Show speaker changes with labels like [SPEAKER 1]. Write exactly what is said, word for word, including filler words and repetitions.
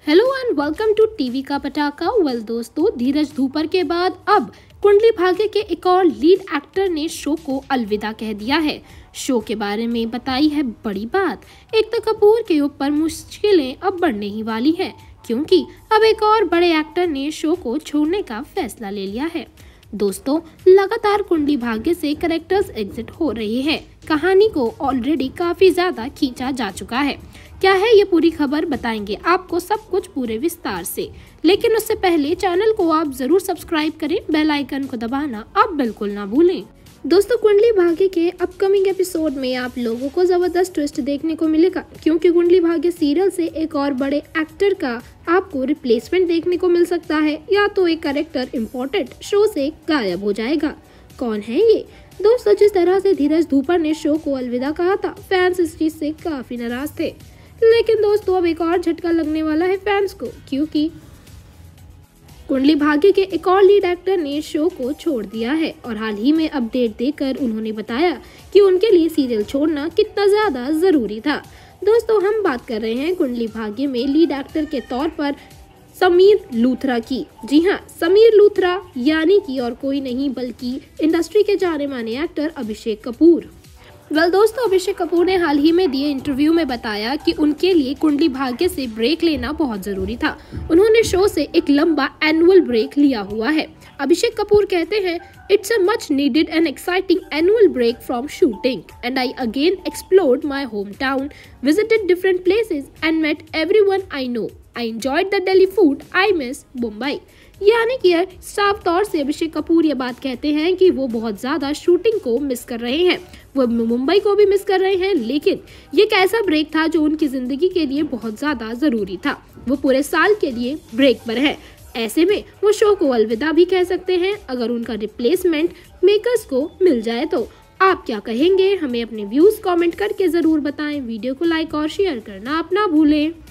[SPEAKER 1] Hello and welcome to TV का पटाखा। Well दोस्तों, धीरज धूपर के बाद अब कुंडली भाग्य के एक और लीड एक्टर ने शो को अलविदा कह दिया है। शो के बारे में बताई है बड़ी बात। एकता कपूर के ऊपर मुश्किलें अब बढ़ने ही वाली है, क्योंकि अब एक और बड़े एक्टर ने शो को छोड़ने का फैसला ले लिया है। दोस्तों, लगातार कुंडली भाग्य से कैरेक्टर्स एग्जिट हो रहे हैं। कहानी को ऑलरेडी काफी ज्यादा खींचा जा चुका है। क्या है ये पूरी खबर, बताएंगे आपको सब कुछ पूरे विस्तार से। लेकिन उससे पहले चैनल को आप जरूर सब्सक्राइब करें, बेल आइकन को दबाना आप बिल्कुल ना भूलें। दोस्तों, कुंडली भाग्य के अपकमिंग एपिसोड में आप लोगों को जबरदस्त ट्विस्ट देखने को मिलेगा, क्योंकि कुंडली भाग्य सीरियल से एक और बड़े एक्टर का आपको रिप्लेसमेंट देखने को मिल सकता है, या तो एक कैरेक्टर इम्पोर्टेंट शो से गायब हो जाएगा। कौन है ये? दोस्तों, जिस तरह से धीरज धूपर ने शो को अलविदा कहा था, फैंस इस चीज से काफी नाराज थे। लेकिन दोस्तों, अब एक और झटका लगने वाला है फैंस को, क्योंकि कुंडली भाग्य के एक और लीड एक्टर ने शो को छोड़ दिया है और हाल ही में अपडेट देकर उन्होंने बताया कि उनके लिए सीरियल छोड़ना कितना ज्यादा जरूरी था। दोस्तों, हम बात कर रहे हैं कुंडली भाग्य में लीड एक्टर के तौर पर समीर लूथरा की। जी हाँ, समीर लूथरा, यानी कि और कोई नहीं बल्कि इंडस्ट्री के जाने माने actor Abhishek Kapoor. Well well, दोस्तों, अभिषेक कपूर ने हाल ही में दिए इंटरव्यू में बताया कि उनके लिए कुंडली भाग्य से ब्रेक लेना बहुत जरूरी था। उन्होंने शो से एक लंबा एनुअल ब्रेक लिया हुआ है। अभिषेक कपूर कहते हैं, it's a much needed and exciting annual break from shooting and I again explored my home town, visited different places and met everyone I know. I enjoyed the Delhi food, I miss Mumbai. यानी कि साफ तौर से अभिषेक कपूर ये बात कहते हैं कि वो बहुत ज्यादा शूटिंग को मिस कर रहे हैं, वो मुंबई को भी मिस कर रहे हैं। लेकिन ये एक ऐसा ब्रेक था जो उनकी जिंदगी के लिए बहुत ज्यादा जरूरी था। वो पूरे साल के लिए ब्रेक पर है। ऐसे में वो शो को अलविदा भी कह सकते हैं अगर उनका रिप्लेसमेंट मेकर्स को मिल जाए तो। आप क्या कहेंगे? हमें अपने व्यूज कमेंट करके जरूर बताएं। वीडियो को लाइक और शेयर करना आप ना भूलें।